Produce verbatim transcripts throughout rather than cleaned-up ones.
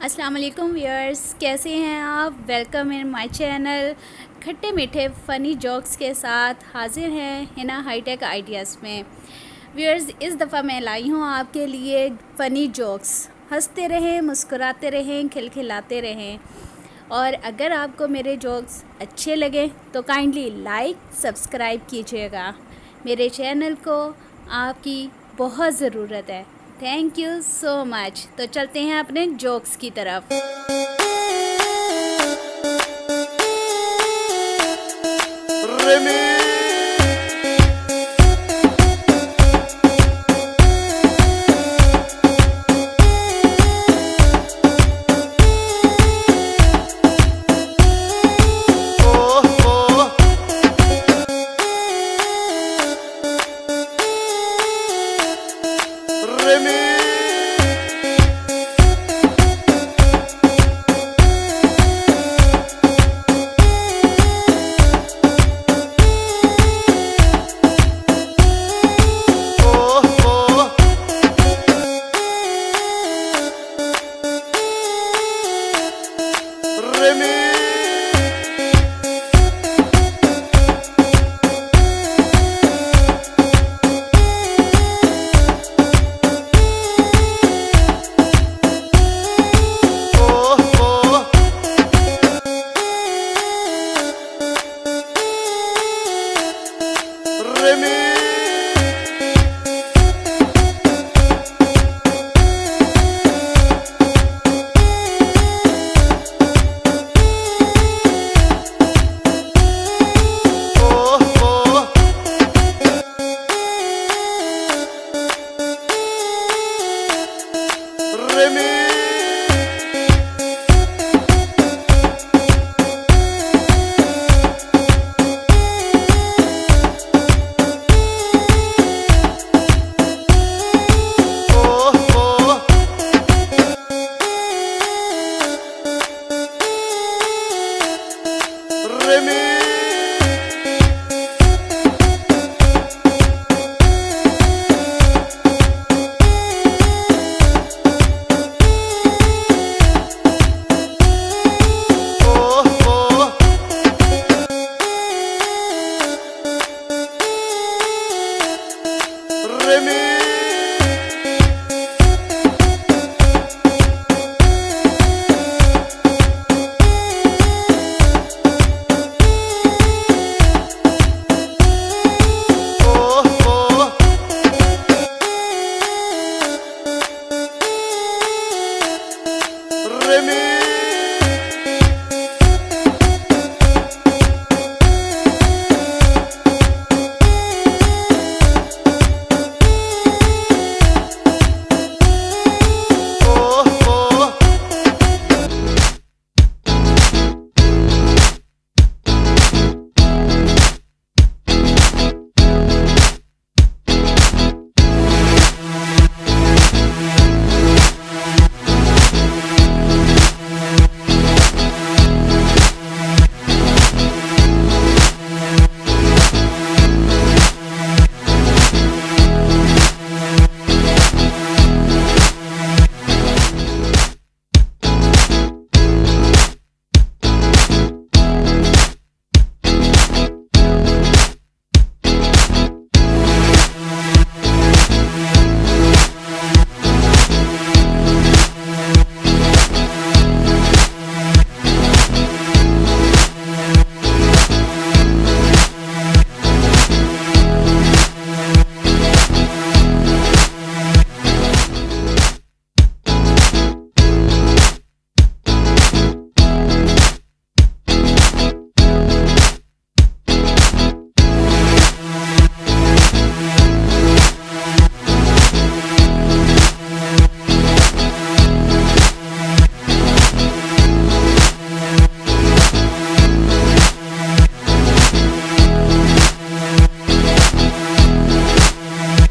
अस्सलाम वालेकुम व्यूअर्स, कैसे हैं आप। Welcome in my channel. खट्टे मीठे फ़नी जोक्स के साथ हाजिर हैं हिना हाईटेक आइडियाज़ में। व्यूअर्स, इस दफ़ा मैं लाई हूँ आपके लिए फ़नी जोक्स। हंसते रहें, मुस्कुराते रहें, खिलखिलाते रहें। और अगर आपको मेरे जोक्स अच्छे लगे तो काइंडली लाइक सब्सक्राइब कीजिएगा। मेरे चैनल को आपकी बहुत ज़रूरत है। Thank you so much. तो चलते हैं अपने जोक्स की तरफ।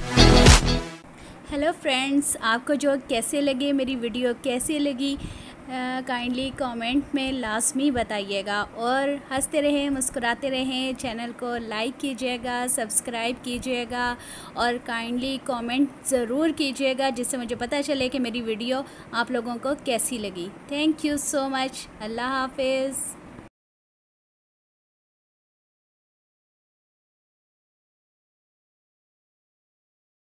हेलो फ्रेंड्स, आपको जो कैसे लगे, मेरी वीडियो कैसी लगी, काइंडली कमेंट में लाजमी बताइएगा। और हंसते रहें, मुस्कुराते रहें। चैनल को लाइक कीजिएगा, सब्सक्राइब कीजिएगा और काइंडली कमेंट ज़रूर कीजिएगा, जिससे मुझे पता चले कि मेरी वीडियो आप लोगों को कैसी लगी। Thank you so much. अल्लाह हाफिज़।